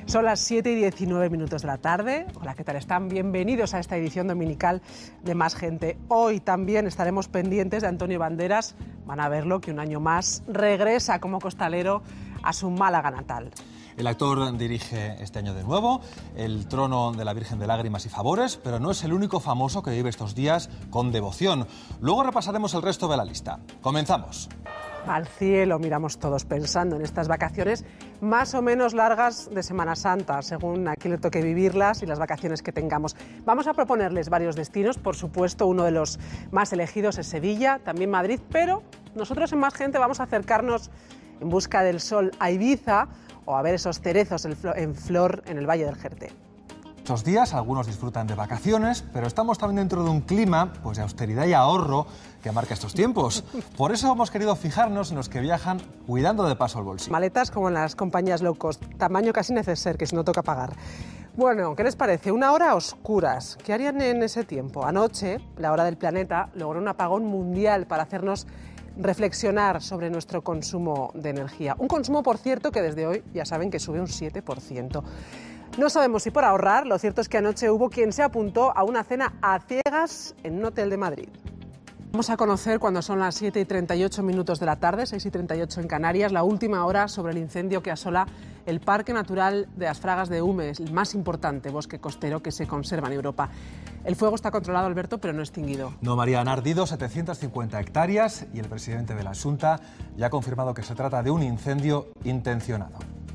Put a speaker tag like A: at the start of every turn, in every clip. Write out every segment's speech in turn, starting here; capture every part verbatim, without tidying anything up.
A: Son las siete y diecinueve minutos de la tarde. Hola, ¿qué tal están? Bienvenidos a esta edición dominical de Más Gente. Hoy también estaremos pendientes de Antonio Banderas. Van a verlo, que un año más regresa como costalero a su Málaga natal.
B: El actor dirige este año de nuevo El trono de la Virgen de Lágrimas y Favores, pero no es el único famoso que vive estos días con devoción. Luego repasaremos el resto de la lista. Comenzamos.
A: Al cielo miramos todos pensando en estas vacaciones más o menos largas de Semana Santa, según a quién le toque vivirlas y las vacaciones que tengamos. Vamos a proponerles varios destinos, por supuesto, uno de los más elegidos es Sevilla, también Madrid, pero nosotros en Más Gente vamos a acercarnos en busca del sol a Ibiza o a ver esos cerezos en flor en el Valle del Jerte.
B: Estos días algunos disfrutan de vacaciones, pero estamos también dentro de un clima pues, de austeridad y ahorro que marca estos tiempos. Por eso hemos querido fijarnos en los que viajan cuidando de paso el bolsillo.
A: Maletas como en las compañías low cost, tamaño casi neceser, que si no toca pagar. Bueno, ¿qué les parece? Una hora a oscuras. ¿Qué harían en ese tiempo? Anoche, la hora del planeta logró un apagón mundial para hacernos reflexionar sobre nuestro consumo de energía. Un consumo, por cierto, que desde hoy ya saben que sube un siete por ciento. No sabemos si por ahorrar, lo cierto es que anoche hubo quien se apuntó a una cena a ciegas en un hotel de Madrid. Vamos a conocer cuando son las siete y treinta y ocho minutos de la tarde, seis y treinta y ocho en Canarias, la última hora sobre el incendio que asola el Parque Natural de las Fragas de Umes, el más importante bosque costero que se conserva en Europa. El fuego está controlado, Alberto, pero no extinguido.
B: No, María, han ardido setecientas cincuenta hectáreas y el presidente de la Xunta ya ha confirmado que se trata de un incendio intencionado.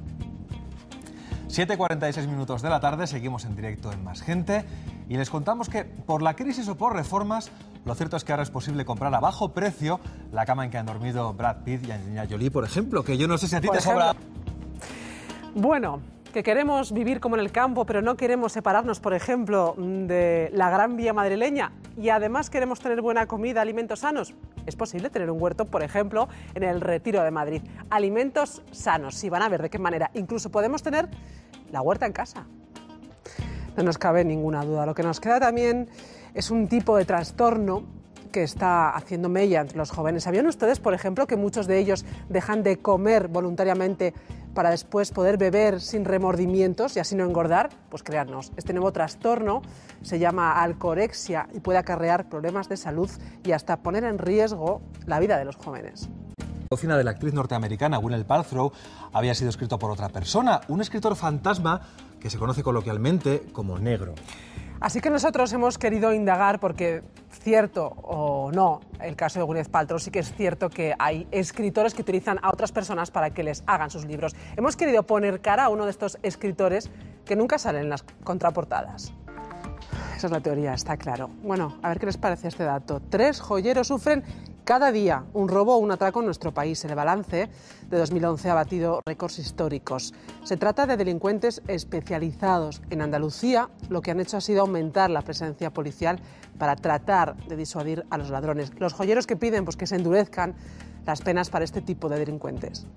B: siete y cuarenta y seis minutos de la tarde, seguimos en directo en Más Gente y les contamos que por la crisis o por reformas, lo cierto es que ahora es posible comprar a bajo precio la cama en que han dormido Brad Pitt y Angelina Jolie, por ejemplo, que yo no sé si a ti te sobra.
A: Bueno, que queremos vivir como en el campo, pero no queremos separarnos, por ejemplo, de la Gran Vía madrileña y además queremos tener buena comida, alimentos sanos. Es posible tener un huerto, por ejemplo, en el Retiro de Madrid. Alimentos sanos, sí, van a ver de qué manera. Incluso podemos tener la huerta en casa. No nos cabe ninguna duda. Lo que nos queda también es un tipo de trastorno que está haciendo mella entre los jóvenes. ¿Sabían ustedes, por ejemplo, que muchos de ellos dejan de comer voluntariamente para después poder beber sin remordimientos y así no engordar? Pues créannos, este nuevo trastorno se llama alcorexia y puede acarrear problemas de salud y hasta poner en riesgo la vida de los jóvenes.
B: La cocina de la actriz norteamericana Gwyneth Paltrow había sido escrito por otra persona, un escritor fantasma que se conoce coloquialmente como negro.
A: Así que nosotros hemos querido indagar porque, cierto o no, el caso de Gwyneth Paltrow, sí que es cierto que hay escritores que utilizan a otras personas para que les hagan sus libros. Hemos querido poner cara a uno de estos escritores que nunca salen en las contraportadas. Esa es la teoría, está claro. Bueno, a ver qué les parece este dato. Tres joyeros sufren cada día un robo o un atraco en nuestro país. El balance de dos mil once ha batido récords históricos. Se trata de delincuentes especializados. En Andalucía lo que han hecho ha sido aumentar la presencia policial para tratar de disuadir a los ladrones. Los joyeros que piden pues, que se endurezcan las penas para este tipo de delincuentes.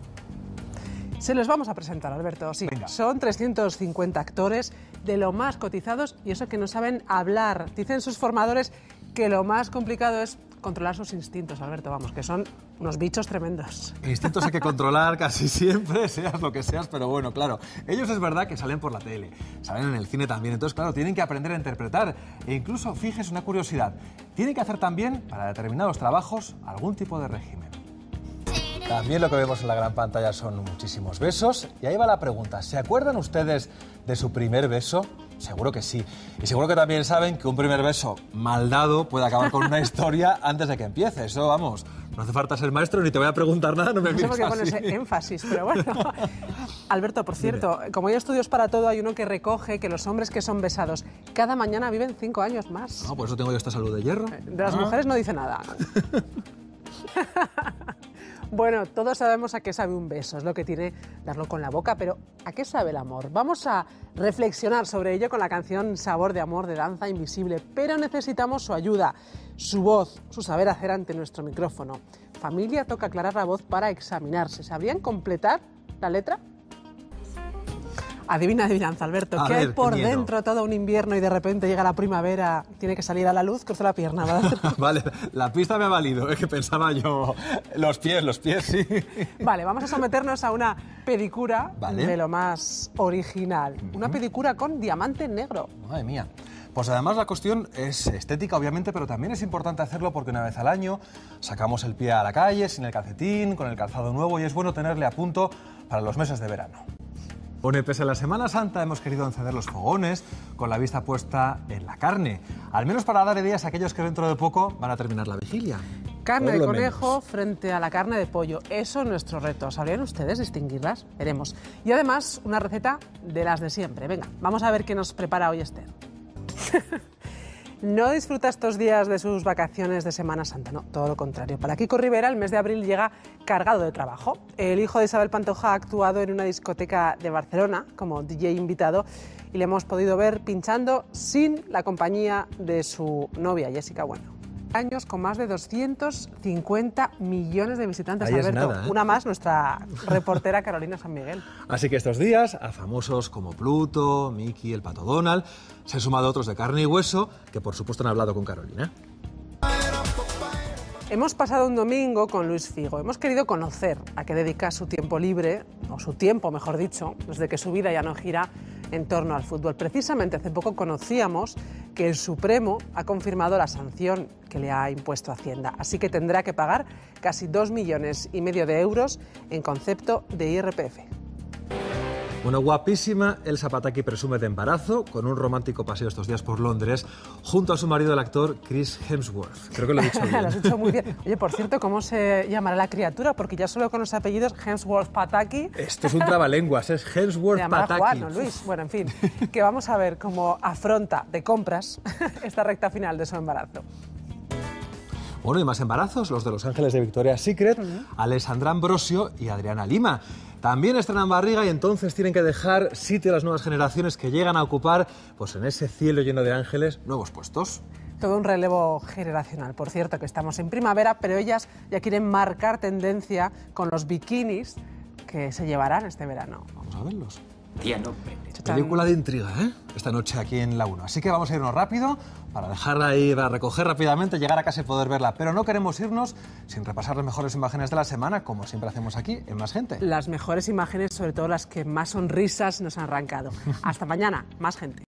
A: Se los vamos a presentar, Alberto. Sí,
B: Venga.
A: Son trescientos cincuenta actores de lo más cotizados y eso que no saben hablar. Dicen sus formadores que lo más complicado es controlar sus instintos, Alberto, vamos, que son unos bichos tremendos.
B: Instintos hay que controlar casi siempre, seas lo que seas, pero bueno, claro, ellos es verdad que salen por la tele, salen en el cine también, entonces claro, tienen que aprender a interpretar e incluso, fíjese una curiosidad, tienen que hacer también, para determinados trabajos, algún tipo de régimen. También lo que vemos en la gran pantalla son muchísimos besos. Y ahí va la pregunta, ¿se acuerdan ustedes de su primer beso? Seguro que sí. Y seguro que también saben que un primer beso mal dado puede acabar con una historia antes de que empiece. Eso, vamos, no hace falta ser maestro ni te voy a preguntar nada, no me mires así.
A: No sé por qué pones énfasis, pero bueno. Alberto, por cierto, Dime. Como hay estudios para todo, hay uno que recoge que los hombres que son besados cada mañana viven cinco años más.
B: No, por eso tengo yo esta salud de hierro.
A: De las
B: ah.
A: mujeres no dice nada. Bueno, todos sabemos a qué sabe un beso, es lo que tiene darlo con la boca, pero ¿a qué sabe el amor? Vamos a reflexionar sobre ello con la canción Sabor de Amor de Danza Invisible, pero necesitamos su ayuda, su voz, su saber hacer ante nuestro micrófono. Familia, toca aclarar la voz para examinarse. ¿Sabrían completar la letra? Adivina, adivinanza, Alberto.
B: A
A: ¿Qué hay
B: ver,
A: por
B: qué miedo.
A: dentro todo un invierno y de repente llega la primavera, tiene que salir a la luz? Cruza la pierna, ¿verdad?
B: Vale, la pista me ha valido, es que pensaba yo, los pies, los pies, sí.
A: Vale, vamos a someternos a una pedicura
B: Vale.
A: de lo más original. Una pedicura con diamante negro.
B: Madre mía. Pues además la cuestión es estética, obviamente, pero también es importante hacerlo porque una vez al año sacamos el pie a la calle, sin el calcetín, con el calzado nuevo, y es bueno tenerle a punto para los meses de verano. Bueno, y pese a la Semana Santa hemos querido encender los fogones con la vista puesta en la carne, al menos para dar ideas a aquellos que dentro de poco van a terminar la vigilia.
A: Carne
B: Por
A: de
B: lo
A: conejo
B: menos.
A: frente a la carne de pollo. Eso es nuestro reto. ¿Sabrían ustedes distinguirlas? Veremos. Y además, una receta de las de siempre. Venga, vamos a ver qué nos prepara hoy Esther. No disfruta estos días de sus vacaciones de Semana Santa, no, todo lo contrario. Para Kiko Rivera, el mes de abril llega cargado de trabajo. El hijo de Isabel Pantoja ha actuado en una discoteca de Barcelona como D J invitado y le hemos podido ver pinchando sin la compañía de su novia, Jessica Bueno. Años con más de doscientos cincuenta millones de visitantes,
B: Ahí es
A: Alberto.
B: nada, ¿eh?
A: Una más, nuestra reportera Carolina San Miguel.
B: Así que estos días, a famosos como Pluto, Mickey, el Pato Donald, se han sumado otros de carne y hueso que por supuesto han hablado con Carolina.
A: Hemos pasado un domingo con Luis Figo. Hemos querido conocer a qué dedica su tiempo libre, o su tiempo, mejor dicho, desde que su vida ya no gira en torno al fútbol. Precisamente hace poco conocíamos que el Supremo ha confirmado la sanción que le ha impuesto Hacienda. Así que tendrá que pagar casi dos millones y medio de euros en concepto de I R P F.
B: Bueno, guapísima Elsa Pataky presume de embarazo con un romántico paseo estos días por Londres junto a su marido, el actor Chris Hemsworth. Creo que lo he dicho bien.
A: Lo has dicho muy bien. Oye, por cierto, ¿cómo se llamará la criatura? Porque ya solo con los apellidos Hemsworth Pataky...
B: Esto es un trabalenguas, es Hemsworth
A: Se llamará
B: Pataky.
A: Juan, no Luis. Bueno, en fin, que vamos a ver cómo afronta de compras esta recta final de su embarazo.
B: Bueno, y más embarazos, los de Los Ángeles de Victoria's Secret, uh-huh. Alessandra Ambrosio y Adriana Lima. También estrenan barriga y entonces tienen que dejar sitio a las nuevas generaciones que llegan a ocupar, pues en ese cielo lleno de ángeles, nuevos puestos.
A: Todo un relevo generacional. Por cierto, que estamos en primavera, pero ellas ya quieren marcar tendencia con los bikinis que se llevarán este verano.
B: Vamos a verlos.
C: Tiano Pérez.
B: Película de intriga, ¿eh? Esta noche aquí en La uno. Así que vamos a irnos rápido para dejarla ahí, para recoger rápidamente, llegar a casa y poder verla. Pero no queremos irnos sin repasar las mejores imágenes de la semana, como siempre hacemos aquí en Más Gente.
A: Las mejores imágenes, sobre todo las que más sonrisas nos han arrancado. Hasta mañana, Más Gente.